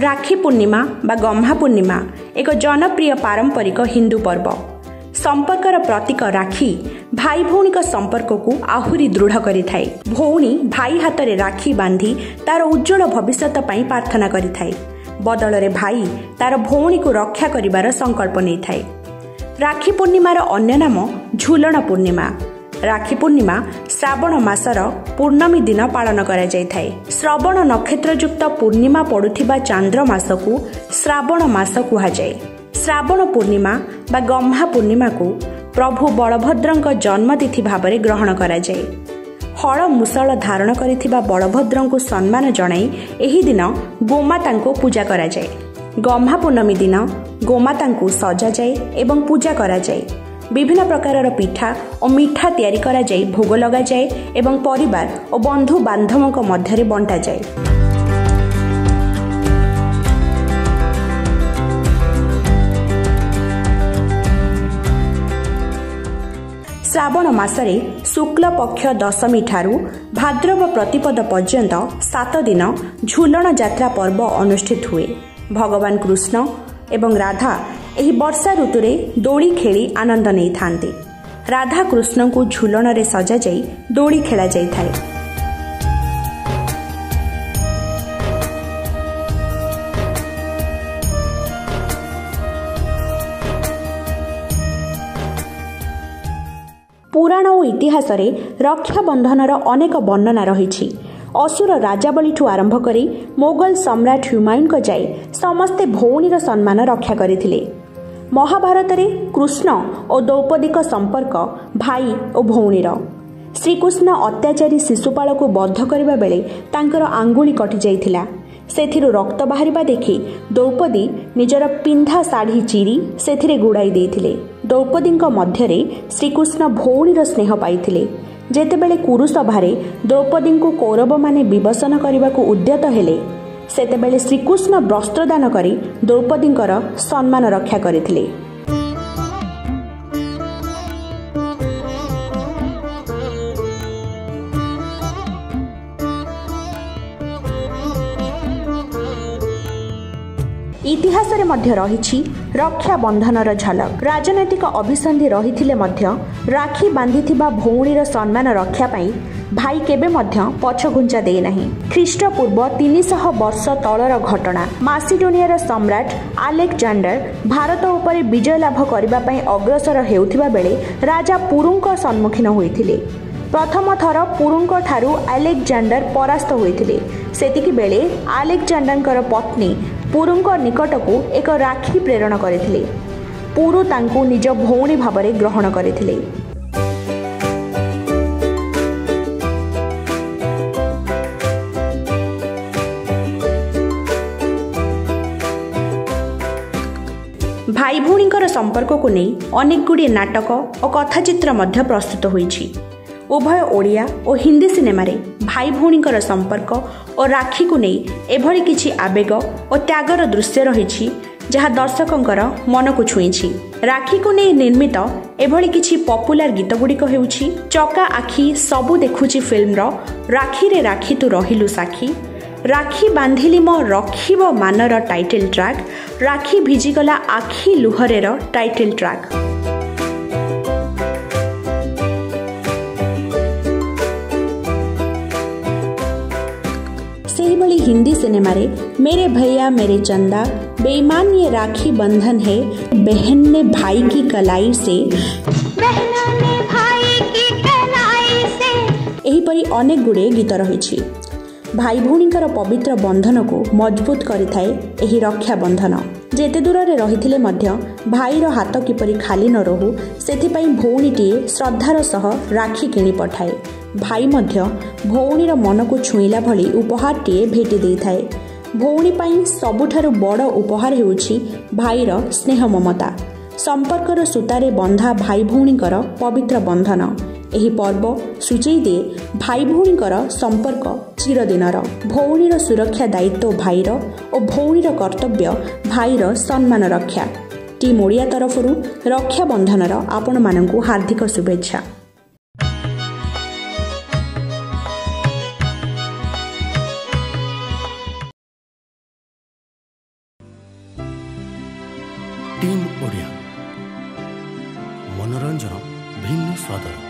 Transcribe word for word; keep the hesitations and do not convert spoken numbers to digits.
राखी पूर्णिमा बा गम्हा पूर्णिमा एक जनप्रिय पारंपरिक हिंदू पर्व। संपर्कर प्रतीक राखी भाई भौणी संपर्क को आहुरी दृढ़ करिथाए। भौणी भाई हाथ में राखी बांधी तार उज्जवल भविष्यत पई प्रार्थना करिथाए। बदल रे भाई तार भौणी को रक्षा करिवार संकल्प नैथाए। राखी पूर्णिमार अन्य नाम झुलन पूर्णिमा। राखी पूर्णिमा श्रावण मासर पूर्णमी दिन पालन करा जायथाए। श्रवण नक्षत्रयुक्त पूर्णिमा पड़ुथिबा चांद्र मास को श्रावण मास कुहाଯାଏ। श्रावण पूर्णिमा बा गम्हा पूर्णिमा को प्रभु बलभद्रंक जन्मतिथि भाव ग्रहण करा जाए। हल मुसल धारण करिथिबा बलभद्रंकु सम्मान जणाई एही दिन गोमातांको पूजा करा जाए। गम्हा पूर्णमी दिन गोमातांको सजा जाए एवं पूजा करा जाए। विभिन्न प्रकार पिठा और मिठा तैयारी करा जाए, भोग लगा जाए एवं परिवार और बंधु बांधवों मध्य बंटा जाए। श्रावण मासरे शुक्ल पक्ष दशमी ठारू भाद्रव प्रतिपद पर्यंत सात दिन झुलन यात्रा पर्व अनुष्ठित हुए। भगवान कृष्ण एवं राधा एही वर्षा ऋतु रे दोली खेली आनंद नहीं थांते। राधा कृष्ण को झुलन रे सजा जाई दोली खेला जाई थाए। पुराण और इतिहास रे रक्षा बंधनर अनेक वर्णना रही। असुर राजावली ठू आरंभ करी मोगल सम्राट हुमायूं को जाए समस्ते भौणीर सम्मान रक्षा करथिले। महाभारत रे कृष्ण और द्रौपदी का संपर्क भाई और भौणीर। श्रीकृष्ण अत्याचारी शिशुपाल को बद्ध करबा बेले तांकर आंगुली कटि जाइथिला। सेथिरु रक्त बाहरिबा देखि द्रौपदी निजर पिंधा साड़ी चिरी सेथिरे गुड़ाई देथिले। द्रौपदीଙ୍କ मध्यरे श्रीकृष्ण भौणीर स्नेह पाइथिले। जेतेबेले कुरुसभारे द्रौपदी को कौरव माने विवसन करने को उद्यत हेले सेतेबेले श्रीकृष्ण वस्त्रदान करी द्रौपदींकर सम्मान रक्षा करथिले। इतिहास रे मध्य रहिछि रक्षा बंधनर झलक। राजनैतिक अभिसंधि रहिथिले मध्य राखी बांधिथिबा भौणीर सम्मान रक्षा पाई भाई केबे मध्य पछघुंचा दे नाही। ख्रीष्टपूर्व तीन सौ वर्ष तलर घटना। मासिडोनियार सम्राट आलेक्जांडर भारत उपरे विजय लाभ करबा पई अग्रसर हेउथिबा बेले राजा पुरुंक सम्मुखीन होइथिले। प्रथम थर पुरुंक ठारू आलेक्जांडर परास्त होइथिले। सेतिकी बेले आलेक्जांडरकर पत्नी पुरुंक निकटकू एक राखी प्रेरण करथिले। पुरु तांकू निज भौणी भावरे ग्रहण करथिले। भाई भौणीकर संपर्क को नहीं अनेक गुड़िए नाटक और कथाचित्र मध्य प्रस्तुत होइछि। उभय ओडिया और हिंदी सिनेमा रे भाई भौणीकर संपर्क और राखी को नहीं एभली किछि आवेग और त्यागर दृश्य रही जहाँ दर्शकंकर मन को छुईछि। राखी को नहीं निर्मित एभली किछि पॉपुलर गीत गुड़िक हेउछि चका आखि सबु देखुछि फिल्मर राखी रे राखी तू रहिलु साखी, राखी बांधिली मो रखिब मानर टाइटल ट्रैक, राखी भिजिगला आखि लुहरेर टाइटल ट्रैक। सेहीभली हिंदी सिनेमा रे मेरे भैया मेरे चंदा, बेईमान ये राखी बंधन है, बहन ने भाई की कलाई से, बहन ने भाई की कलाई से एहीपरि अनेक गुड़े गीत रही। भाई भौणीकर पवित्र बंधन को मजबूत करिथाए एही रक्षा बंधन। जेते दूर रे रहिथिले मध्य भाईर हाथ किपरि खाली न रहू सेथिपई भौणीटीए श्रद्धार सह राखी किणी पठाए। भाई मध्य भौणीर मन को छुईला भली उपहारटीए भेटी देइथाए। भौणी पई सबुठारु बड़ उपहार हेउछि भाईर स्नेह ममता। संपर्कर सूतारे बंधा भाई भौणीकर पवित्र बंधन। एही पर्व सूचई दिए भाई भौणीकर संपर्क चिरदिनर। भौणीर सुरक्षा दायित्व भाईर और भौणीर कर्तव्य भाईर सम्मान रक्षा। टीम ओडिया तरफरु रक्षा बंधनर आपण मानकु हार्दिक शुभेच्छा। ଟିମ୍ ଓଡ଼ିଆ, ମନୋରଞ୍ଜନ ଭିନ୍ନ ସ୍ୱାଦର।